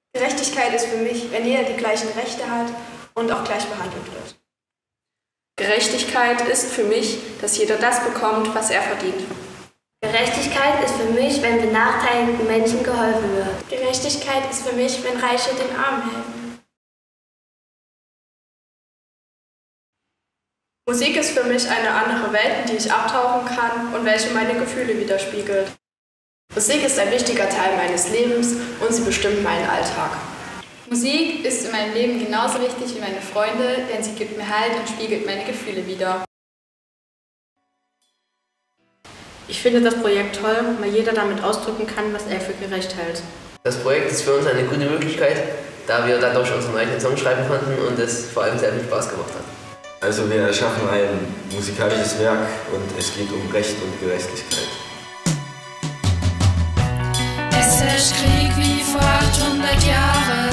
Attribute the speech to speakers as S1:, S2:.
S1: Gerechtigkeit ist für mich, wenn jeder die gleichen Rechte hat und auch gleich behandelt wird.
S2: Gerechtigkeit ist für mich, dass jeder das bekommt, was er verdient.
S3: Gerechtigkeit ist für mich, wenn benachteiligten Menschen geholfen wird.
S4: Gerechtigkeit ist für mich, wenn Reiche den Armen helfen.
S2: Musik ist für mich eine andere Welt, in die ich abtauchen kann und welche meine Gefühle widerspiegelt. Musik ist ein wichtiger Teil meines Lebens und sie bestimmt meinen Alltag.
S5: Musik ist in meinem Leben genauso wichtig wie meine Freunde, denn sie gibt mir Halt und spiegelt meine Gefühle wider.
S6: Ich finde das Projekt toll, weil jeder damit ausdrücken kann, was er für gerecht hält.
S7: Das Projekt ist für uns eine gute Möglichkeit, da wir dadurch unseren eigenen Song schreiben konnten und es vor allem sehr viel Spaß gemacht hat.
S8: Also wir erschaffen ein musikalisches Werk und es geht um Recht und Gerechtigkeit.
S9: Es herrscht Krieg wie vor 800 Jahren.